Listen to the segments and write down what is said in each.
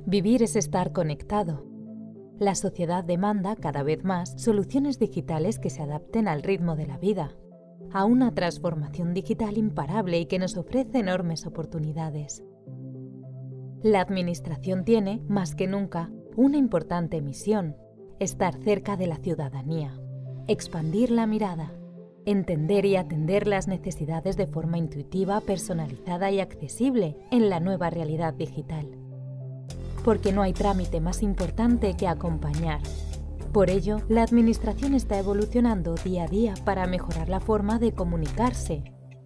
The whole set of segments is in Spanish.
Vivir es estar conectado. La sociedad demanda cada vez más soluciones digitales que se adapten al ritmo de la vida, a una transformación digital imparable y que nos ofrece enormes oportunidades. La Administración tiene, más que nunca, una importante misión: estar cerca de la ciudadanía, expandir la mirada, entender y atender las necesidades de forma intuitiva, personalizada y accesible en la nueva realidad digital. Porque no hay trámite más importante que acompañar. Por ello, la Administración está evolucionando día a día para mejorar la forma de comunicarse.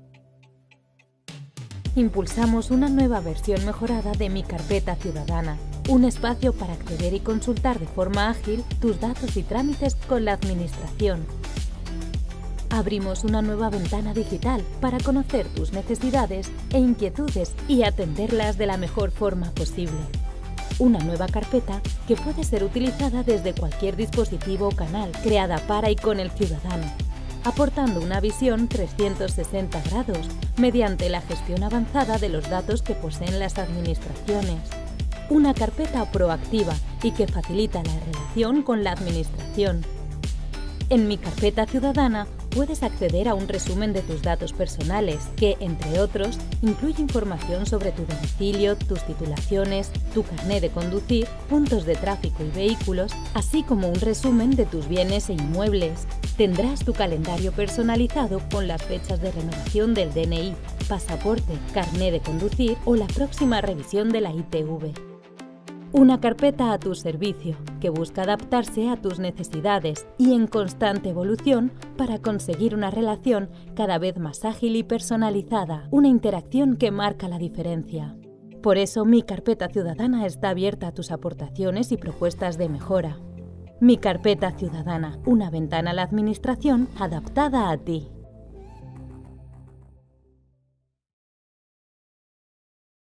Impulsamos una nueva versión mejorada de Mi Carpeta Ciudadana, un espacio para acceder y consultar de forma ágil tus datos y trámites con la Administración. Abrimos una nueva ventana digital para conocer tus necesidades e inquietudes y atenderlas de la mejor forma posible. Una nueva carpeta que puede ser utilizada desde cualquier dispositivo o canal, creada para y con el ciudadano, aportando una visión 360 grados mediante la gestión avanzada de los datos que poseen las administraciones. Una carpeta proactiva y que facilita la relación con la Administración. En Mi Carpeta Ciudadana puedes acceder a un resumen de tus datos personales que, entre otros, incluye información sobre tu domicilio, tus titulaciones, tu carné de conducir, puntos de tráfico y vehículos, así como un resumen de tus bienes e inmuebles. Tendrás tu calendario personalizado con las fechas de renovación del DNI, pasaporte, carné de conducir o la próxima revisión de la ITV. Una carpeta a tu servicio, que busca adaptarse a tus necesidades y en constante evolución para conseguir una relación cada vez más ágil y personalizada, una interacción que marca la diferencia. Por eso, Mi Carpeta Ciudadana está abierta a tus aportaciones y propuestas de mejora. Mi Carpeta Ciudadana, una ventana a la Administración adaptada a ti.